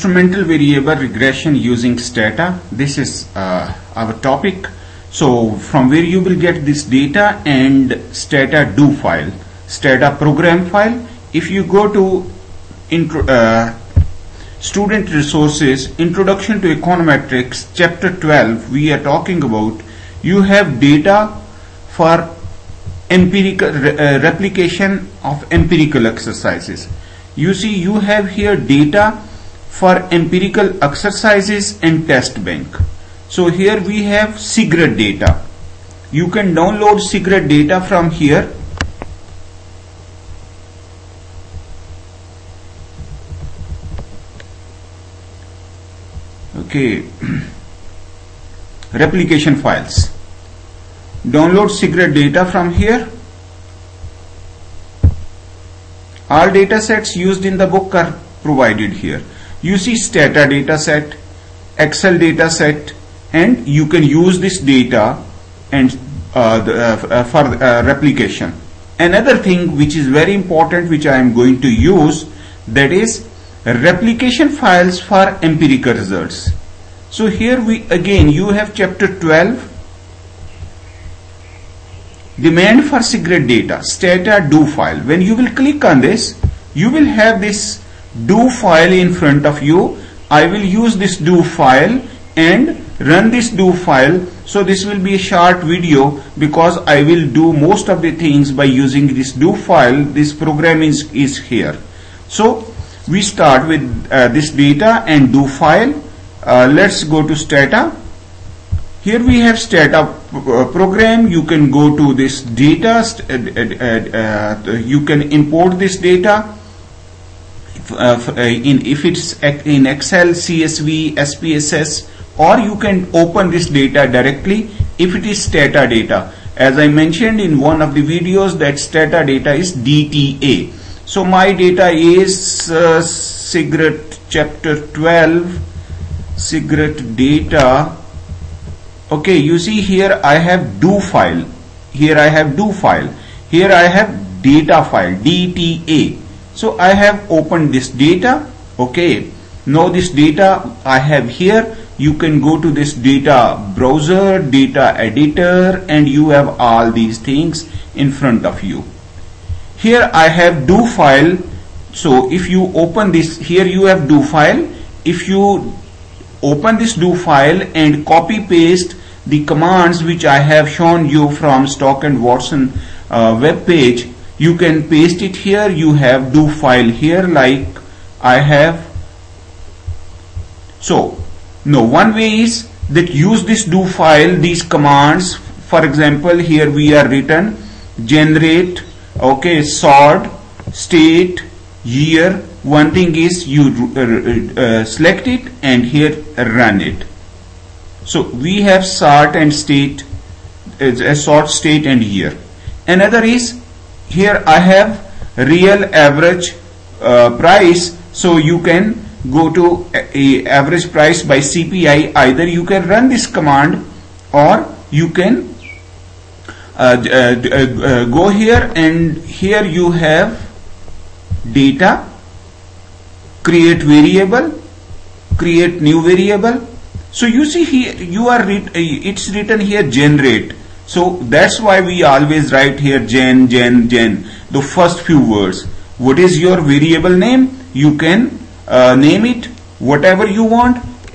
Instrumental variable regression using Stata. This is our topic. So from where you will get this data and Stata do file, Stata program file. If you go to student resources, Introduction to Econometrics, chapter 12, we are talking about you have data for empirical replication of empirical exercises. You see, you have here data for empirical exercises and test bank. So here we have SIGRET data. You can download SIGRET data from here. Okay, replication files. Download SIGRET data from here. All data sets used in the book are provided here. You see Stata data set, Excel data set, and you can use this data and for replication. Another thing which is very important, which I am going to use, that is replication files for empirical results. So here we again you have chapter 12, demand for SIGRET data, Stata do file. When you will click on this, you will have this do file in front of you. I will use this do file and run this do file. So this will be a short video because I will do most of the things by using this do file. This program is here. So we start with this data and do file. Let's go to Stata. Here we have Stata program. You can go to this data. You can import this data. If it's in Excel, CSV, SPSS, or you can open this data directly if it is Stata data. As I mentioned in one of the videos, that Stata data is DTA. So my data is SIGRET chapter 12, SIGRET data. Okay, you see here I have do file. Here I have do file. Here I have data file, DTA. So I have opened this data. Okay, now this data I have here. You can go to this data browser, data editor, and you have all these things in front of you. Here I have do file. So if you open this, here you have do file. If you open this do file and copy paste the commands which I have shown you from Stock and Watson web page, you can paste it here. You have do file here like I have. So no, one way is that use this do file, these commands. For example, here we are written generate, okay, sort, state, year. One thing is you select it and here run it. So we have sort and state, sort, state and year. Another is here I have real average price. So you can go to a average price by CPI. Either you can run this command or you can go here, and here you have data, create variable, create new variable. So you see here you are it's written here generate. So that's why we always write here gen, the first few words. What is your variable name? You can name it whatever you want.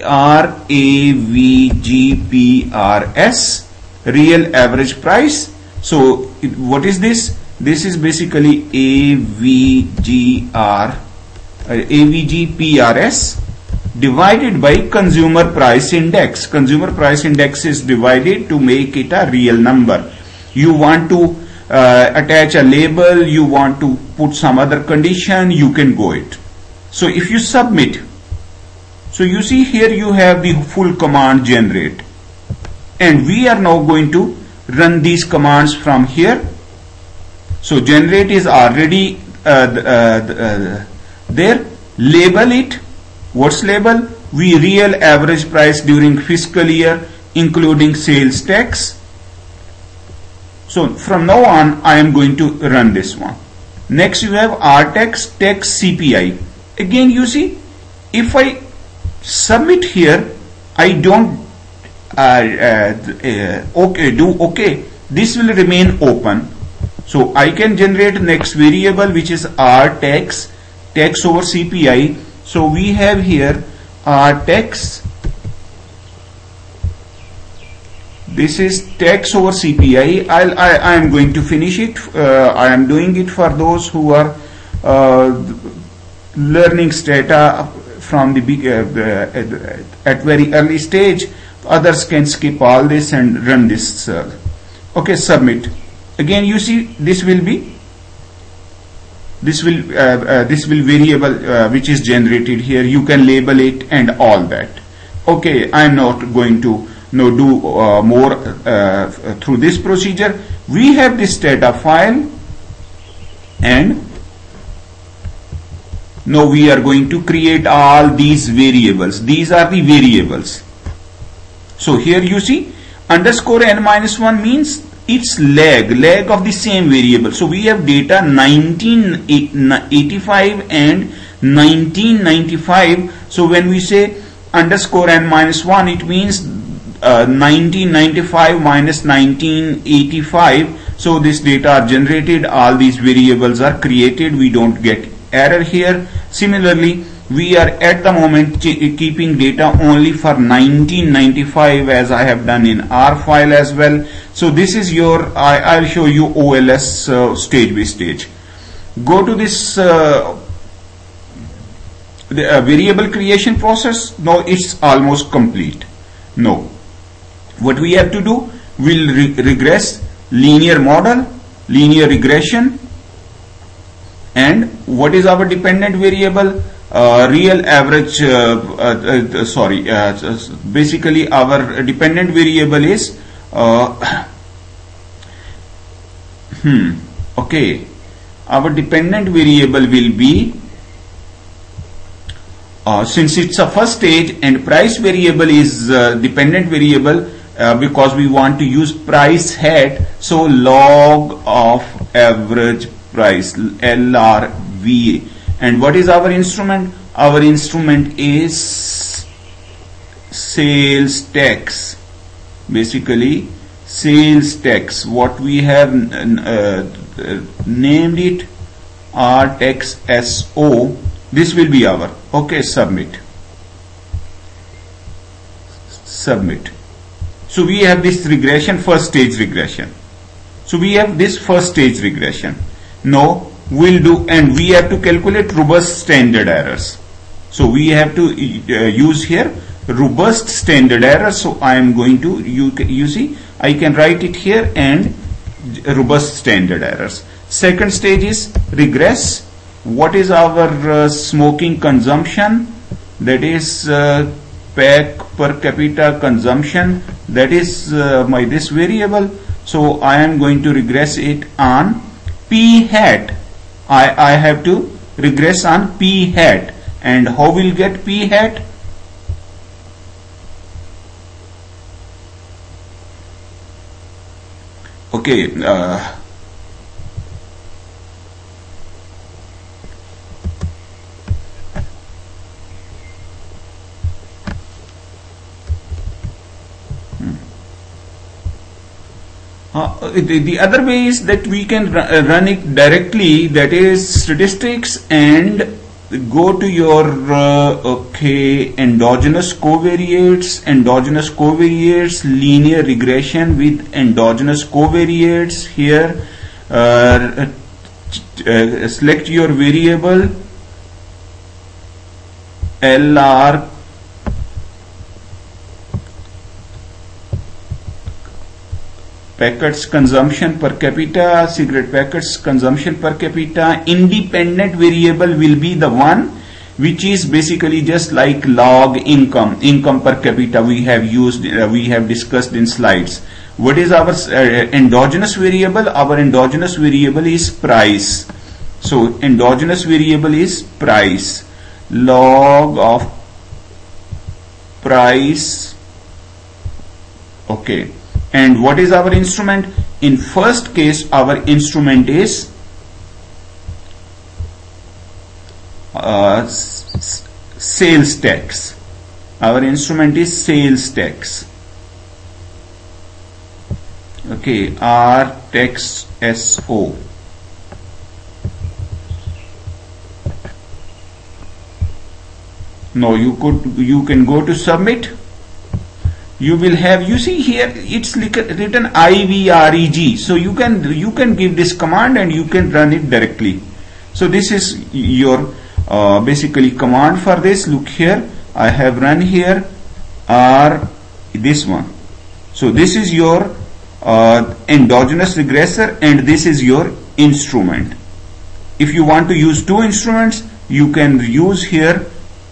RAVGPRS, real average price. So what is this? This is basically AVGPRS divided by consumer price index. Consumer price index is divided to make it a real number. You want to attach a label, you want to put some other condition, you can go it. So if you submit, so you see here you have the full command generate, and we are now going to run these commands from here. So generate is already there. Label it. What's label? We real average price during fiscal year including sales tax. So from now on I am going to run this one. Next you have RTax, tax, CPI. Again you see, if I submit here, I don't okay, this will remain open. So I can generate next variable, which is rtex, text over CPI. So we have here rtex. This is text over CPI. I am going to finish it. I am doing it for those who are learning Stata from the at very early stage. Others can skip all this and run this. Okay, submit. Again, you see this will variable which is generated here. You can label it and all that. Okay, I am not going to do more through this procedure. We have this data file, and now we are going to create all these variables. These are the variables. So here you see underscore n-1 means it's leg of the same variable. So we have data 1985 and 1995. So when we say underscore n-1, it means 1995 minus 1985. So this data are generated, all these variables are created, we don't get error here. Similarly, we are at the moment keeping data only for 1995, as I have done in R file as well. So this is your, I'll show you OLS stage by stage. Go to this the variable creation process. Now it's almost complete. No, what we have to do, we'll regress linear model, linear regression, and what is our dependent variable? Real average, basically our dependent variable is okay, our dependent variable will be since it's a first stage, and price variable is dependent variable because we want to use price hat, so log of average price, LRVA. And what is our instrument? Our instrument is sales tax, basically sales tax. What we have named it rtex SO. This will be our, okay, submit. Submit. So we have this regression, first stage regression. So we have this first stage regression. Now we'll do, and we have to calculate robust standard errors. So we have to use here robust standard errors. So I am going to, you see, I can write it here, and robust standard errors. Second stage is regress. What is our smoking consumption? That is pack per capita consumption. That is this variable. So I am going to regress it on P hat. I have to regress on P hat. And how will get P hat? Okay, the other way is that we can run it directly, that is statistics, and go to your endogenous covariates, linear regression with endogenous covariates. Here select your variable LR packets consumption per capita, cigarette packets consumption per capita. Independent variable will be the one which is basically just like log income per capita we have used, we have discussed in slides. What is our endogenous variable? Our endogenous variable is price. So endogenous variable is price, log of price. Okay. And what is our instrument? In first case, our instrument is sales tax. Our instrument is sales tax. Okay, R tax SO. No, you can go to submit. You will have, you see here it's written IVREG, so you can give this command and you can run it directly. So this is your basically command for this. Look here, I have run here this one. So this is your endogenous regressor and this is your instrument. If you want to use two instruments, you can use here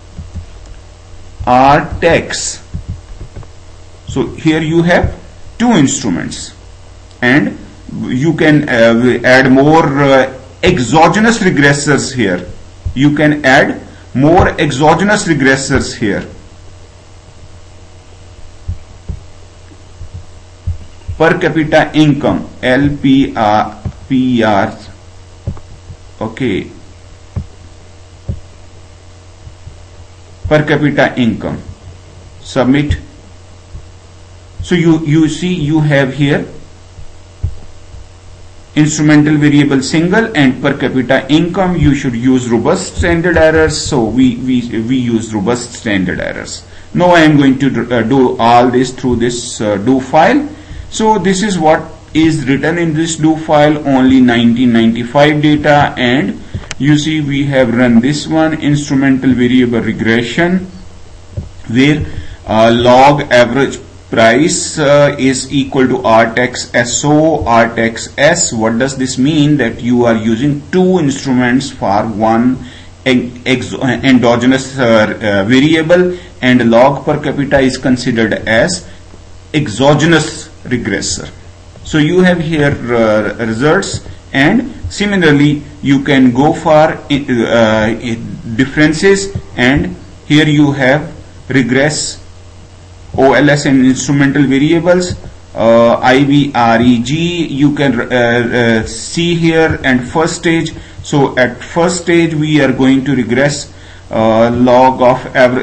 R tax. So here you have two instruments, and you can add more exogenous regressors here. You can add more exogenous regressors here. Per capita income, LPR. Okay. Per capita income. Submit. So you see you have here instrumental variable single and per capita income. You should use robust standard errors. So we use robust standard errors. Now I am going to do all this through this do file. So this is what is written in this do file, only 1995 data, and you see we have run this one, instrumental variable regression, where log average price is equal to R tax SO, R tax S. What does this mean? That you are using two instruments for one endogenous variable, and log per capita is considered as exogenous regressor. So you have here results, and similarly you can go for differences, and here you have regress OLS and instrumental variables, IVREG you can see here, and first stage. So at first stage we are going to regress log of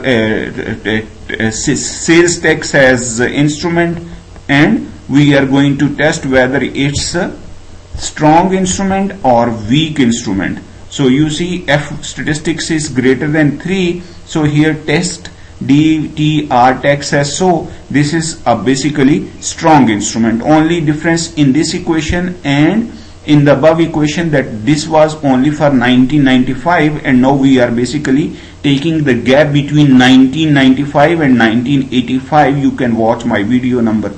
sales tax as instrument, and we are going to test whether it's a strong instrument or weak instrument. So you see F statistics is greater than 3, so here test DT R tax SO. This is a basically strong instrument. Only difference in this equation and in the above equation that this was only for 1995, and now we are basically taking the gap between 1995 and 1985. You can watch my video number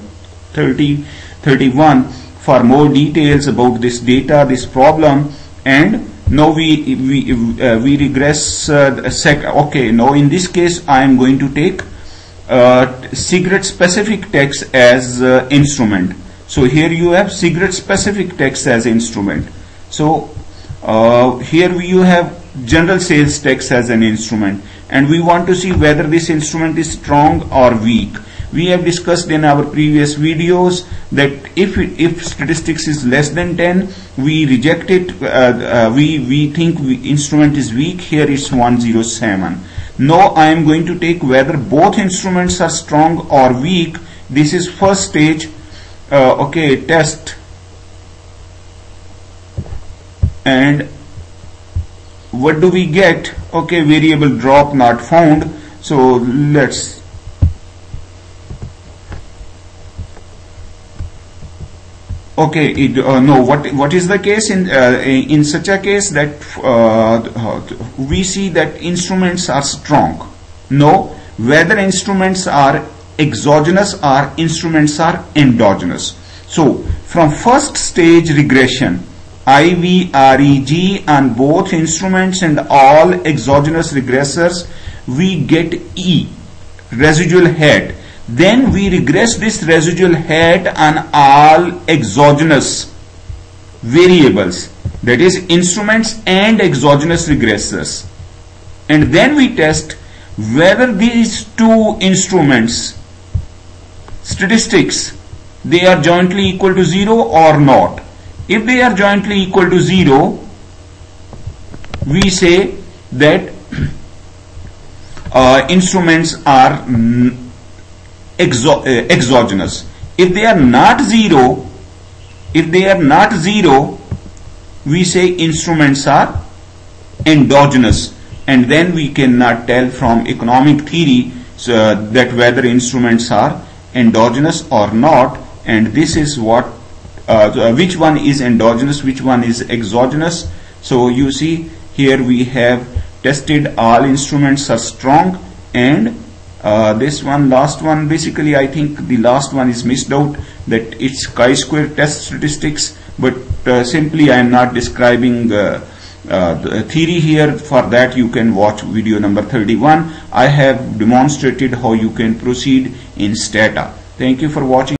31 for more details about this data, this problem. And now we regress okay, now in this case I am going to take cigarette specific tax as instrument. So here you have cigarette specific tax as instrument. So here you have general sales tax as an instrument, and we want to see whether this instrument is strong or weak. We have discussed in our previous videos that if statistics is less than 10, we reject it. We think instrument is weak. Here it's 107. Now I am going to take whether both instruments are strong or weak. This is first stage. Okay, test, and what do we get? Okay, variable drop not found. So let's no, what is the case in such a case that we see that instruments are strong. No, whether instruments are exogenous or instruments are endogenous. So from first stage regression, IVREG on both instruments and all exogenous regressors, we get E, residual head. Then we regress this residual head on all exogenous variables, that is instruments and exogenous regressors. And then we test whether these two instruments statistics, they are jointly equal to 0 or not. If they are jointly equal to 0, we say that instruments are exogenous. If they are not zero, we say instruments are endogenous, and then we cannot tell from economic theory that whether instruments are endogenous or not. And this is what which one is endogenous, which one is exogenous. So you see here we have tested all instruments are strong, and this one, last one, basically I think the last one is missed out, that it's chi-square test statistics, but simply I am not describing the theory here. For that you can watch video number 31. I have demonstrated how you can proceed in Stata. Thank you for watching.